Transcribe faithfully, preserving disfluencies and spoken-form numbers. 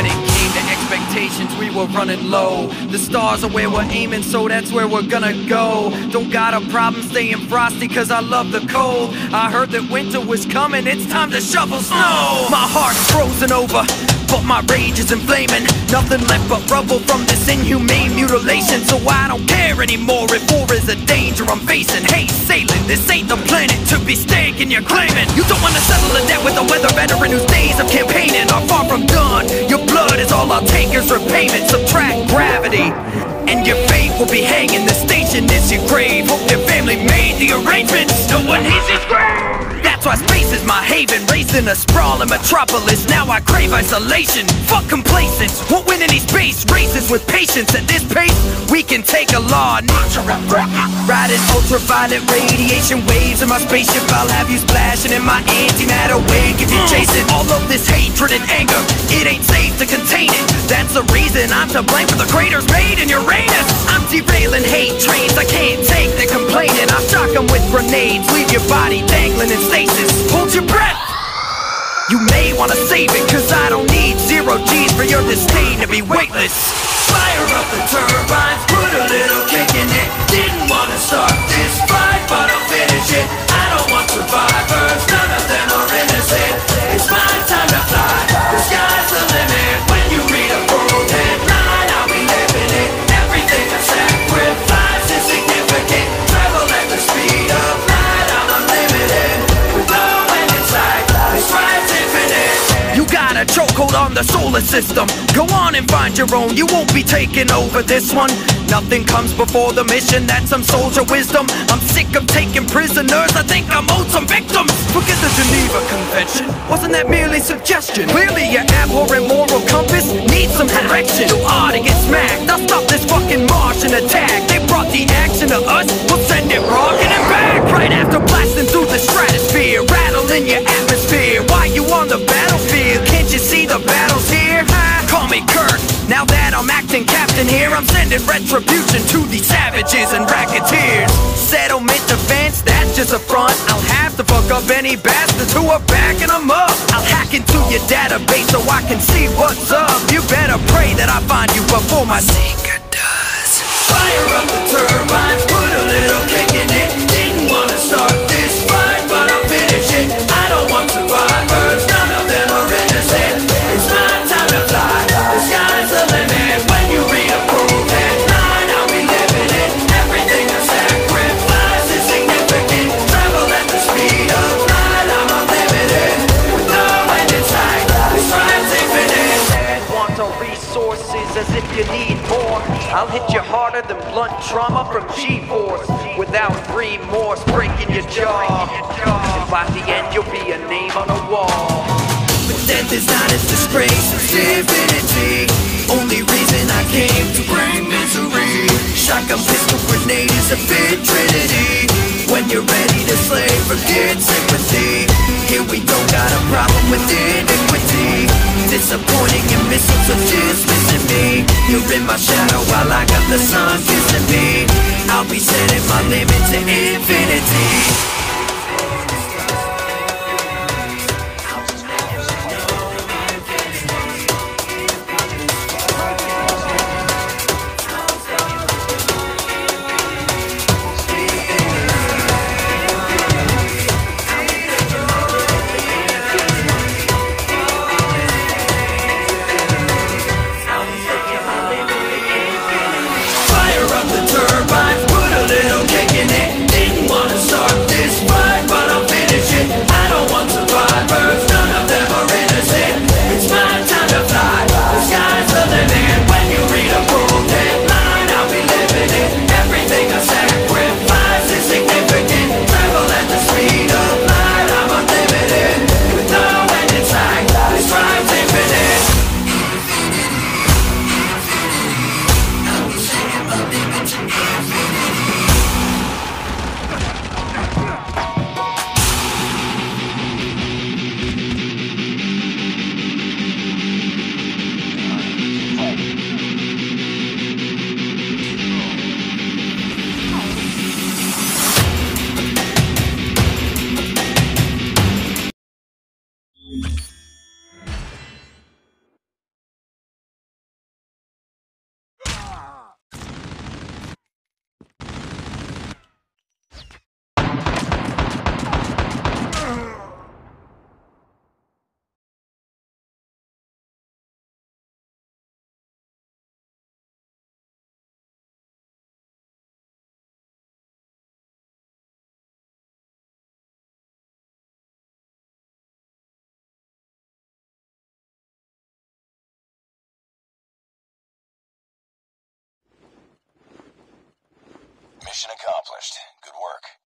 When it came to expectations, we were running low. The stars are where we're aiming, so that's where we're gonna go. Don't got a problem staying frosty, cause I love the cold. I heard that winter was coming, it's time to shovel snow. My heart's frozen over, but my rage is inflaming. Nothing left but rubble from this inhumane mutilation. So I don't care anymore if war is a danger I'm facing. Hey, sailing, this ain't the planet to be staking you're claiming. You don't wanna settle a debt with a weather veteran whose days of campaigning are far from done. Your blood is all I'll take as repayment. Subtract gravity and your fate will be hanging. The station is your grave. Hope your family made the arrangements. No one heeds his grave. That's why space is my haven. Raised in a sprawling metropolis, now I crave isolation. Fuck complacence, won't win any space races with patience. At this pace, we can take a law of nature and break it. Riding ultraviolet radiation waves in my spaceship, I'll have you splashing in my antimatter wake. If you're chasing all of this hatred and anger, it ain't safe to contain it. That's the reason I'm to blame for the craters made in Uranus. I'm derailing hate trains, I can't take the complaining. I shock them with grenades, leave your body dangling in stasis. Hold your breath, you may wanna save it, cause I don't need zero G's for your disdain to be weightless. Fire up the turbines, put a little kick in it. Didn't wanna start this fight, but I'll finish it. I don't want survivors, none of them are innocent. It's my time to fly, the sky's the limit. When you read a bold headline, I'll be living it. Everything I sacrifice is significant. Travel at the speed of light, I'm unlimited. With no end in sight, this ride's infinite. You got a chokehold on the solar system. Go on and find your own, you won't be taking over this one. Nothing comes before the mission, that's some soldier wisdom. I'm sick of taking prisoners, I think I'm owed some victims. Forget the Geneva Convention, wasn't that merely suggestion? Clearly your abhorrent moral compass needs some correction. You ought to get smacked, I'll stop this fucking Martian attack. They brought the action to us, we'll send it rocketing back. Right after blasting through the stratosphere, rattling your atmosphere. Why you on the battlefield? Can't you see the battle's here? Huh? Call me Kirk, now that I'm acting captain here, I'm sending retribution to these savages and racketeers. Settlement defense, that's just a front. I'll have to fuck up any bastards who are backing them up. I'll hack into your database so I can see what's up. You better pray that I find you before my seeker does. Fire up the turbines, put a little kick in it. Didn't wanna start this fight, but I'll finish it. I don't want survivors, none of them are innocent. It's my time to fly, the sky's the limit. When you read a bold headline, I'll be living it. Everything I sacrifice is significant. Travel at the speed of light, I'm unlimited. With no end in sight, this ride's infinite. Want our resources as if you need more. I'll hit you harder than blunt trauma from G-force. Without remorse, breaking your jaw. And by the end you'll be a name on a wall. But death is not its disgrace, it's divinity. Only reason I came to bring misery. Shotgun, pistol, grenade is a fit trinity. When you're ready to slay, forget sympathy. Here we don't got a problem with iniquity. Disappointing and missiles are just missing me. You're in my shadow while I got the sun kissing me. I'll be setting my limit to infinity. Put a little kick in it. Didn't wanna start this Mission accomplished. Good work.